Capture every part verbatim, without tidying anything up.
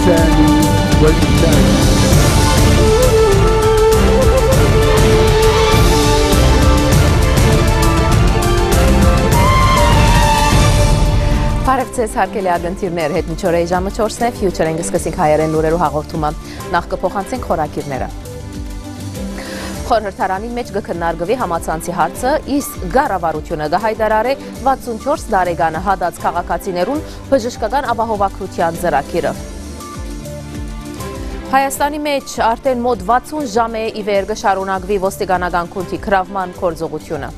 الثاني والإنتاج. Բարև հարգելի ագնտիրներ, հետ միջօրեի ժամը չորսն է, Future ենք սկսենք հայերեն լուրերու հաղորդումը, նախ կփոխանցենք խորակիրները։ Խորհրդարանի մեջ կքննարկվի համացանցի հարցը, իսկ գառավարությունը կհայտարարի վաթսունչորս տարեկան հադած քաղաքացիներուն բժշկական ապահովագրության ծրագիրը։ Հայաստանի մեջ արդեն մոտ վաթսուն ժամ է ի վեր կշարունակվի ոստիկանական քունթի գրավման գործողությունը։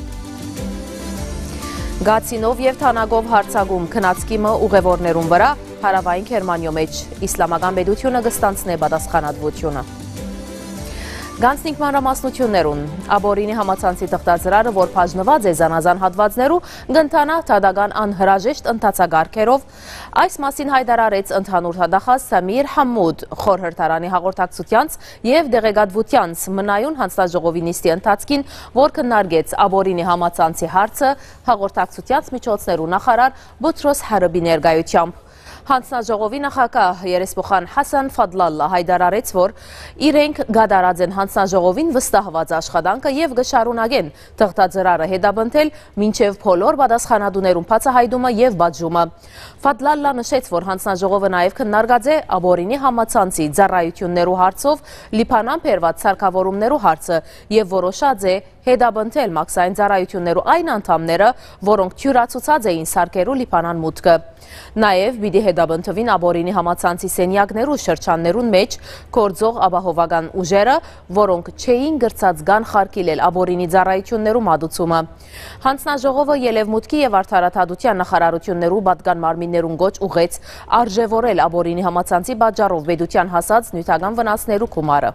Գացինով և թանագով հարցագում քնածկիմը ուղևորներուն վրա հարավային Գերմանիո մեջ իսլամական պետությունը կստանցնե պատասխանատվությունը։ Գանցնինք մանրամասնություններուն, Աբորինի համացանցի թղթածրարը, որ բաժնված է զանազան հատվածներու, կընթանա թադական անհրաժեշտ ընթացագարկերով, այս մասին հայտարարեց ընդհանուր հադախազ Սամիր Համուդ խորհրդարանի հաղորդակցությանց և դեղեկատվությանց մնայուն հանձնաժողովի նիստի ընթացքին, որ քննարկեց Աբորինի համացանցի հարցը հաղորդակցությանց միջոցներու նախարար Բոթրոս Հարբի ներկայությամբ։ Հանձնաժողովի նախագահ երեսփոխան Հասան Ֆադլալլա հայտարարեց, որ իրենք գադարած են հանձնաժողովին վստահված աշխատանքը և կշարունակեն թղթածրարը հետապնդել մինչև բոլոր պատասխանատուներուն բացահայտումը և պատժումը։ Ֆադլալլա նշեց, որ հանձնաժողովը նաև քննարկած է Աբորինի համացանցի ծառայություններու հարցով Լիբանան բերված սարքավորումներու հարցը և որոշած է հետապնդել մաքսային ծառայություններու այն անդամները, որոնք թյուրացուցած էին սարքերու Լիբանան մուտքը։ Նաև պիտի հետապնդվին Աբորինի համացանցի սենյակներու շրջաններուն մեջ գործող ապահովական ուժերը, որոնք չէին գրծած կանխարգելել Աբորինի ծառայություններու մատուցումը։ Հանձնաժողովը Ելևմուտքի և արդարադատության նախարարություններու պատկան մարմիններուն գոչ ուղեց արժևորել Աբորինի համացանցի պատճառով պետության հասած նյութական վնասներու գումարը։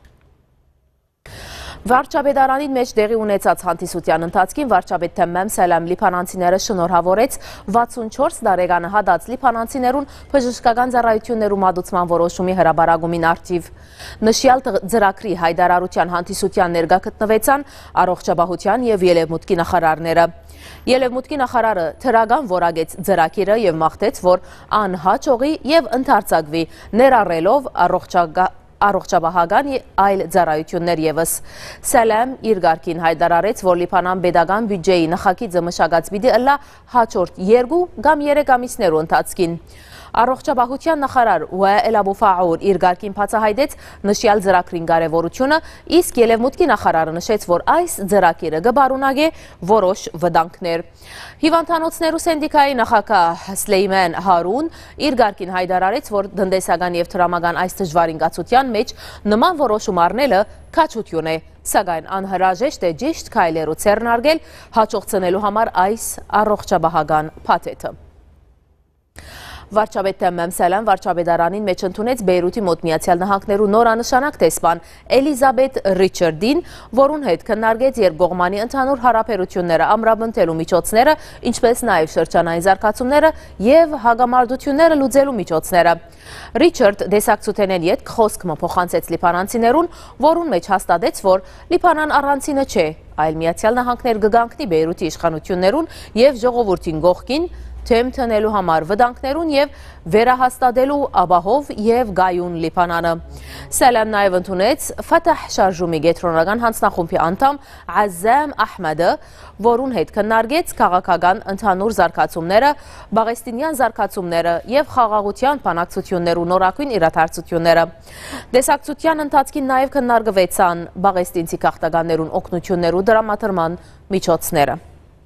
Վարչապետարանին մեջ տեղի ունեցած հանդիսության ընթացքին վարչապետ Թեմմեմ Սելամ լիբանանցիները շնորհավորեց վաթսունչորս տարեկան հադած լիբանանցիներուն բժշկական ծառայություններու մատուցման որոշումի հրաբարակումին արդիվ։ Նշյալ ծրագրի հայտարարության հանդիսության ներկա գտնվեցան առողջապահության և Ելևմուտքի նախարարները։ Ելևմուտքի նախարարը թրական որակեց ծրագիրը և մաղթեց, որ անհաջողի և ընդարձակվի, ներառելով առողջապահական առողջապահական այլ ծառայություններ ևս։ Սելամ իր գարկին հայտարարեց, որ Լիբանան պետական բյուջեի նախագիծը մշակած պիտի ըլլա հաջորդ երկու կամ երեք ամիսներու ընթացքին։ Առողջապահության նախարար Ուաել Աբուֆաուր իր գարկին բացահայտեց նշյալ ծրագրին կարևորությունը, իսկ Ելևմուտքի նախարարը նշեց, որ այս ծրագիրը կբարունագե որոշ վտանգներ։ Հիվանդանոցներու սենդիկայի նախագահ Սլեյման Հարուն իր գարկին հայտարարեց, որ տնտեսական և տրամական այս դժվար ինքնացության մեջ նման որոշում առնելը քաջություն է, սակայն անհրաժեշտ է ճիշտ քայլերու ձեռնարկել հաջողցնելու համար այս առողջապահական փաթեթը։ Վարչապետ Թեմմեմ Սելամ վարչապետարանին մեջ ընդունեց Բեյրութի մոտ Միացյալ Նահանգներու նորանշանակ տեսփան Էլիզաբեթ Ռիչարդին, որուն հետ քննարկեց երկկողմանի ընդհանուր հարաբերությունները, ամրապնդելու միջոցները, ինչպես նաև շրջանային զարգացումները և հակամարտությունները լուծելու միջոցները։ Ռիչարդ դեսակցութենեն ետք խոսքը փոխանցեց լիբանանցիներուն, որուն մեջ հաստատեց, որ Լիբանան առանցինը չէ, այլ Միացյալ Նահանգներ կգանքնի Բեյրութի իշխանություններուն և ժողովրդին կողքին թեմ տնելու համար վտանգներուն և վերահաստատելու ապահով և գայուն Լիբանանը։ Սելամ նաև ընդունեց Ֆաթահ շարժումի կենտրոնական հանձնախումբի անդամ Ազամ Ահմեդը, որուն հետ քննարկեց քաղաքական ընդհանուր զարգացումները, բաղեստինյան զարգացումները և խաղաղության բանակցություններու նորագույն իրադարձությունները։ Դեսակցության ընթացքին նաև քննարկվեցան բաղեստինցի քաղաքականներուն օգնություններու դրամատրման միջոցները։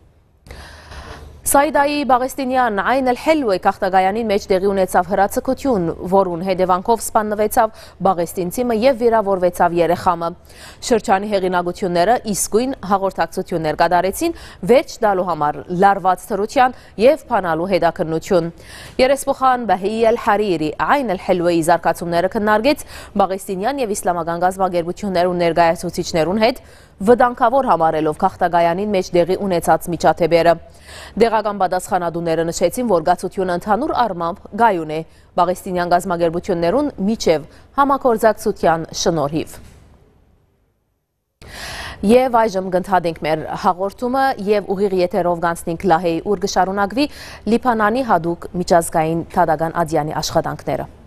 Սայդայի բաղեստինյան Այն Էլ-Հելվե քաղաքագայանին մեջ տեղի ունեցավ հրացակություն, որուն հետևանքով սպանվեցավ բաղեստինցիմը և վիրավորվեցավ երեխամը։ Շրջանի հեղինակությունները իսկույն հաղորդակցություններ կատարեցին վերջ տալու համար լարված թրության և բանալու հետաքննություն։ Երեսփոխան Բահի Էլ-Հարիրի Այն Էլ-Հելվեի զարգացումները քննարկեց բաղեստինյան և իսլամական կազմակերպություններու ներկայացուցիչներուն հետ, վտանգավոր համարելով քաղաքագայանին մեջ տեղի ունեցած միջադեպերը։ Դեղական պատասխանատուները նշեցին, որ գացությունը ընդհանուր առմամբ գայուն է բաղեստինյան կազմակերպություններուն միջև համագործակցության շնորհիվ։ Եվ այժմ գնդհադենք մեր հաղորդումը և ուղիղ եթերով գանցնենք Լահեի, ուր կշարունակվի Լիբանանի հատուկ միջազգային թադական ադյանի աշխատանքները։